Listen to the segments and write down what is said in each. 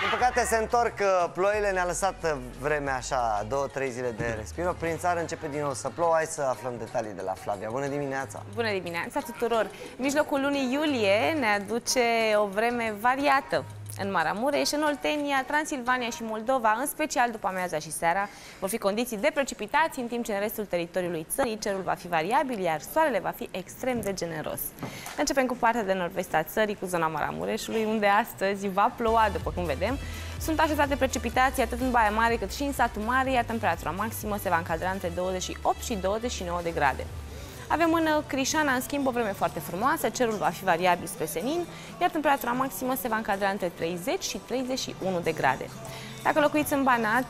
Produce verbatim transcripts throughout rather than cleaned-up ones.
Din păcate se întorc ploile, ne-a lăsat vremea așa, două, trei zile de respiro. Prin țară începe din nou să plouă, hai să aflăm detalii de la Flavia. Bună dimineața! Bună dimineața tuturor! Mijlocul lunii iulie ne aduce o vreme variată. În Maramureș, în Oltenia, Transilvania și Moldova, în special după amiaza și seara, vor fi condiții de precipitații, în timp ce în restul teritoriului țării cerul va fi variabil, iar soarele va fi extrem de generos. Începem cu partea de nord-vest a țării, cu zona Maramureșului, unde astăzi va ploua, după cum vedem. Sunt așezate precipitații atât în Baia Mare cât și în satul Mare, iar temperatura maximă se va încadra între douăzeci și opt și douăzeci și nouă de grade. Avem în Crișana, în schimb, o vreme foarte frumoasă, cerul va fi variabil spre senin, iar temperatura maximă se va încadra între treizeci și treizeci și unu de grade. Dacă locuiți în Banat,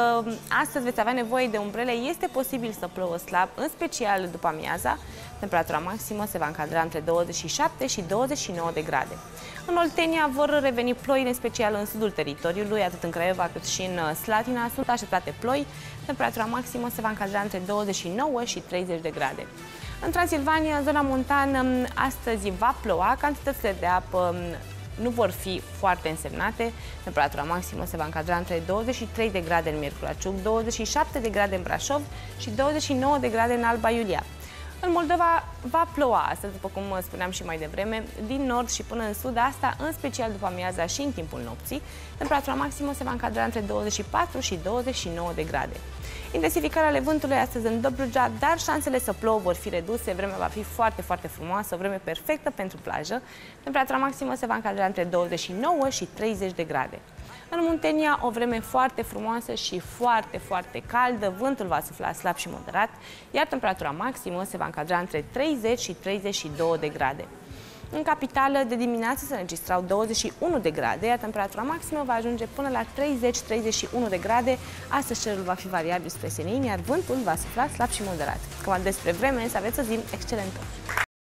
astăzi veți avea nevoie de umbrele, este posibil să plouă slab, în special după amiaza. Temperatura maximă se va încadra între douăzeci și șapte și douăzeci și nouă de grade. În Oltenia vor reveni ploi, în special în sudul teritoriului, atât în Craiova cât și în Slatina sunt așteptate ploi. Temperatura maximă se va încadra între douăzeci și nouă și treizeci de grade. În Transilvania, în zona montană, astăzi va ploua, cantitățile de apă nu vor fi foarte însemnate. Temperatura maximă se va încadra între douăzeci și trei de grade în Miercurea Ciuc, douăzeci și șapte de grade în Brașov și douăzeci și nouă de grade în Alba Iulia. În Moldova va ploua astăzi, după cum spuneam și mai devreme, din nord și până în sud, asta în special după amiaza și în timpul nopții. Temperatura maximă se va încadra între douăzeci și patru și douăzeci și nouă de grade. Intensificarea ale vântului astăzi în Dobrogea, dar șansele să plouă vor fi reduse, vremea va fi foarte, foarte frumoasă, o vreme perfectă pentru plajă. Temperatura maximă se va încadra între douăzeci și nouă și treizeci de grade. În Muntenia, o vreme foarte frumoasă și foarte, foarte caldă, vântul va sufla slab și moderat, iar temperatura maximă se va încadra între treizeci și treizeci și două de grade. În capitală, de dimineață se înregistrau douăzeci și unu de grade, iar temperatura maximă va ajunge până la treizeci - treizeci și unu de grade. Astăzi cerul va fi variabil spre senin, iar vântul va sufla slab și moderat. Cam despre vreme, să aveți o zi excelentă!